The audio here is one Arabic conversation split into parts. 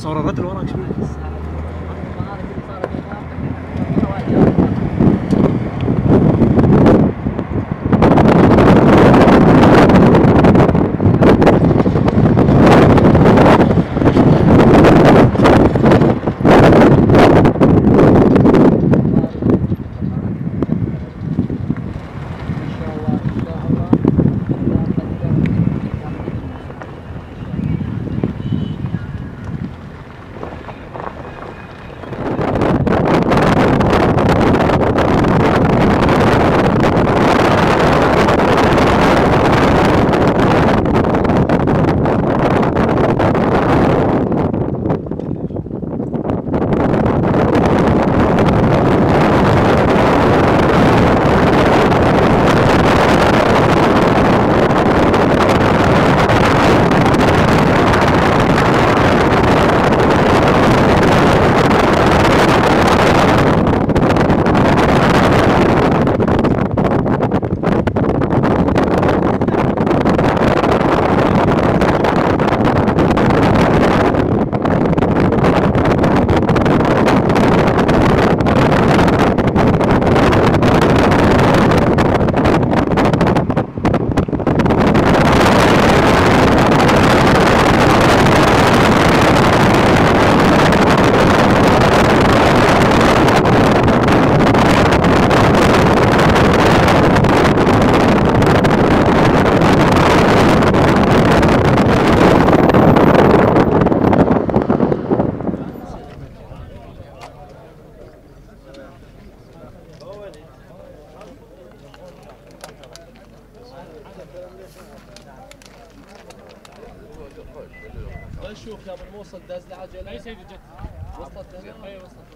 صورت اللي وراك شوي. شوف يا بنوصل داز العجله. اي سيدي جت وصلت لنا. اي وصلت.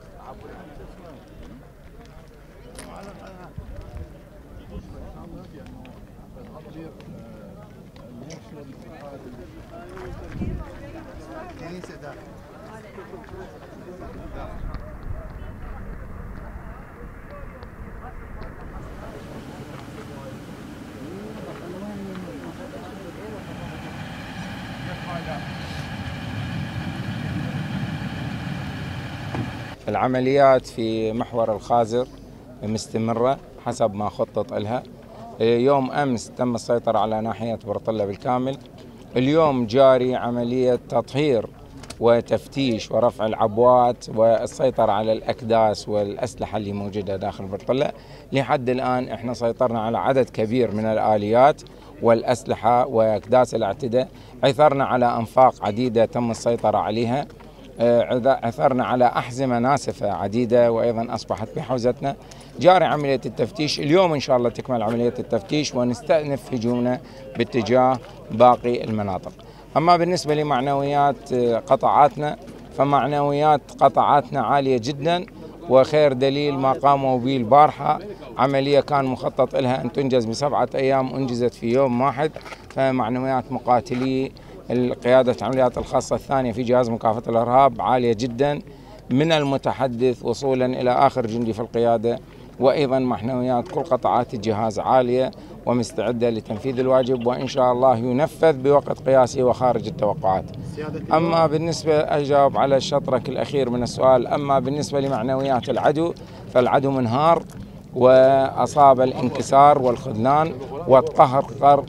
العمليات في محور الخازر مستمرة حسب ما خطط لها. يوم أمس تم السيطرة على ناحية برطلة بالكامل. اليوم جاري عملية تطهير وتفتيش ورفع العبوات والسيطرة على الأكداس والأسلحة اللي موجودة داخل برطلة. لحد الآن احنا سيطرنا على عدد كبير من الآليات والأسلحة وأكداس الاعتداء. عثرنا على أنفاق عديدة تم السيطرة عليها. عثرنا على أحزمة ناسفة عديدة وأيضا أصبحت بحوزتنا. جاري عملية التفتيش. اليوم إن شاء الله تكمل عملية التفتيش ونستأنف هجومنا باتجاه باقي المناطق. أما بالنسبة لمعنويات قطاعاتنا فمعنويات قطاعاتنا عالية جدا، وخير دليل ما قاموا به البارحة. عملية كان مخطط لها أن تنجز ب7 أيام أنجزت في يوم واحد. فمعنويات مقاتلي القيادة العمليات الخاصة الثانية في جهاز مكافحة الإرهاب عالية جدا، من المتحدث وصولا إلى آخر جندي في القيادة. وأيضا معنويات كل قطاعات الجهاز عالية ومستعدة لتنفيذ الواجب، وإن شاء الله ينفذ بوقت قياسي وخارج التوقعات. أما بالنسبة أجاوب على الشطرك الأخير من السؤال. أما بالنسبة لمعنويات العدو فالعدو منهار وأصاب الانكسار والخذلان وتقهقر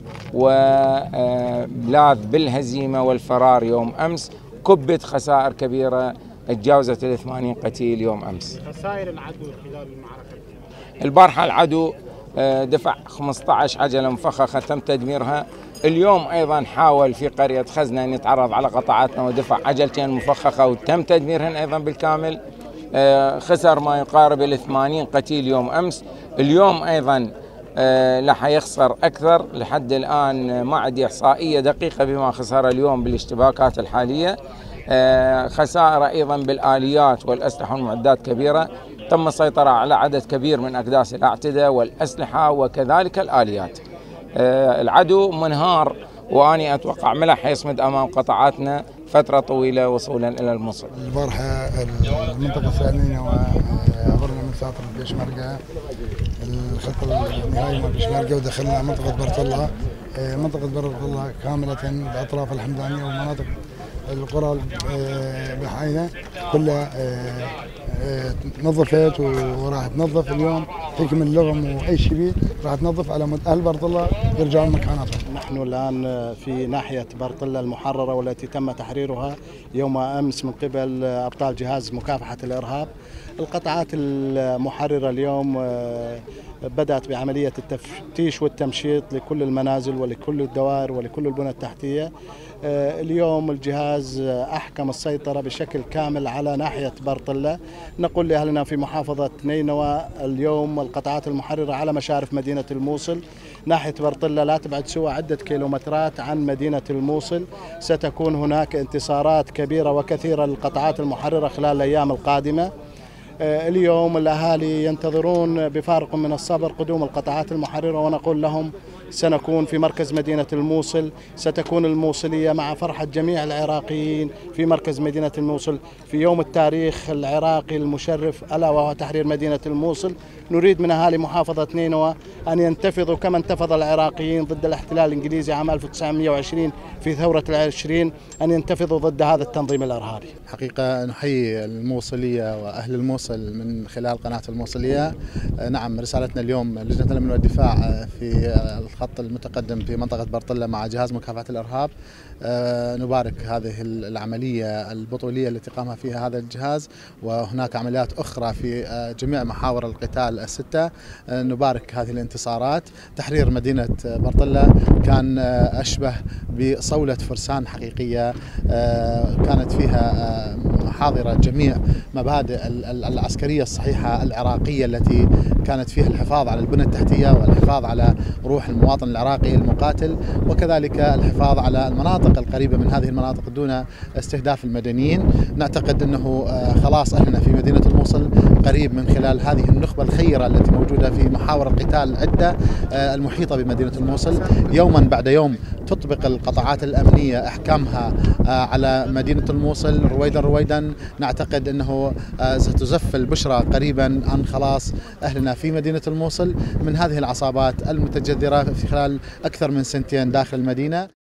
وبلاذ بالهزيمة والفرار يوم أمس. كبت خسائر كبيرة تجاوزت 80 قتيل يوم أمس. خسائر العدو خلال المعركة البارحة العدو دفع 15 عجلة مفخخة تم تدميرها. اليوم أيضا حاول في قرية خزنة أن يتعرض على قطاعاتنا ودفع عجلتين مفخخة وتم تدميرهن أيضا بالكامل. خسر ما يقارب 80 قتيل يوم أمس. اليوم أيضا راح يخسر أكثر. لحد الآن ما عندي إحصائية دقيقة بما خسر اليوم بالاشتباكات الحالية. خسائر أيضا بالآليات والأسلحة والمعدات كبيرة. تم السيطرة على عدد كبير من أكداس الاعتداء والأسلحة وكذلك الآليات. العدو منهار، وأني أتوقع ما راح يصمد أمام قطاعاتنا فترة طويلة وصولا إلى الموصل. البارحة المنطقة الثانية وعبرنا من ساطر بيشمرقة الخط النهائي من بيشمرقة ودخلنا منطقة برطلة. منطقة برطلة كاملة بأطراف الحمدانية ومناطق القرى بحينا كلها نظفت وراح تنظف اليوم، تكمل اللغم واي شيء راح تنظف على مود اهل برطله يرجعون مكاناتهم. نحن الان في ناحيه برطله المحرره والتي تم تحريرها يوم امس من قبل ابطال جهاز مكافحه الارهاب. القطعات المحرره اليوم بدأت بعملية التفتيش والتمشيط لكل المنازل ولكل الدوائر ولكل البنى التحتية. اليوم الجهاز أحكم السيطرة بشكل كامل على ناحية برطلة. نقول لأهلنا في محافظة نينوى اليوم القطعات المحررة على مشارف مدينة الموصل. ناحية برطلة لا تبعد سوى عدة كيلومترات عن مدينة الموصل. ستكون هناك انتصارات كبيرة وكثيرة للقطعات المحررة خلال الأيام القادمة. اليوم الأهالي ينتظرون بفارق من الصبر قدوم القطعات المحررة، ونقول لهم سنكون في مركز مدينة الموصل. ستكون الموصلية مع فرحة جميع العراقيين في مركز مدينة الموصل في يوم التاريخ العراقي المشرف ألا وهو تحرير مدينة الموصل. نريد من أهالي محافظة نينوى أن ينتفضوا كما انتفض العراقيين ضد الاحتلال الإنجليزي عام 1920 في ثورة العشرين، أن ينتفضوا ضد هذا التنظيم الإرهابي. حقيقة نحيي الموصلية وأهل الموصل من خلال قناة الموصلية. نعم، رسالتنا اليوم لجنة الأمن والدفاع في الخط المتقدم في منطقة برطلة مع جهاز مكافحة الإرهاب. نبارك هذه العملية البطولية التي قام فيها هذا الجهاز، وهناك عمليات أخرى في جميع محاور القتال الستة. نبارك هذه الانتصارات. تحرير مدينة برطلة كان أشبه بصولة فرسان حقيقية، كانت فيها حاضرة جميع مبادئ العسكرية الصحيحة العراقية التي كانت فيها الحفاظ على البنى التحتية والحفاظ على روح المواطن العراقي المقاتل، وكذلك الحفاظ على المناطق القريبة من هذه المناطق دون استهداف المدنيين. نعتقد أنه خلاص أهلنا في مدينة الموصل قريب من خلال هذه النخبة الخيرة التي موجودة في محاور القتال العدة المحيطة بمدينة الموصل. يوما بعد يوم تطبق القطاعات الأمنية أحكامها على مدينة الموصل رويدا. نعتقد أنه ستزف البشرى قريبا عن خلاص أهلنا في مدينة الموصل من هذه العصابات المتجذرة في خلال أكثر من سنتين داخل المدينة.